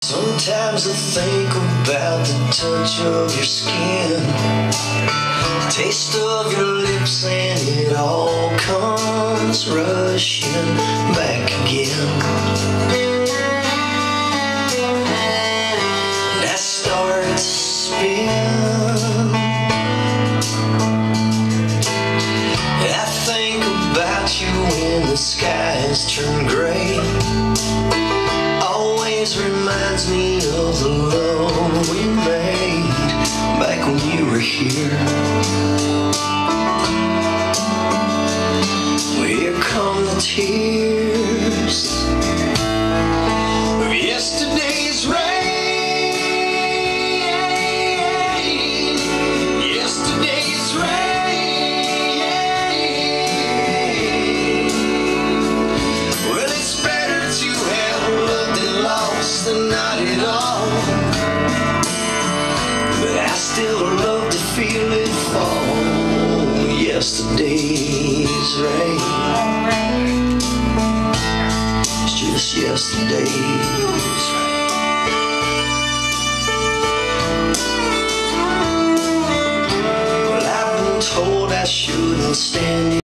Sometimes I think about the touch of your skin, the taste of your lips, and it all comes rushing back again. And I start to spin. I think about you when the skies turn gray. Always reminds me of the love we made back when you were here. Well, here come the tears of yesterday's rain. Yesterday's rain. Well, it's better to have loved and lost than not at all, but I still love to feel it fall. Yesterday's rain. It's just yesterday's rain. Well, I've been told I shouldn't stand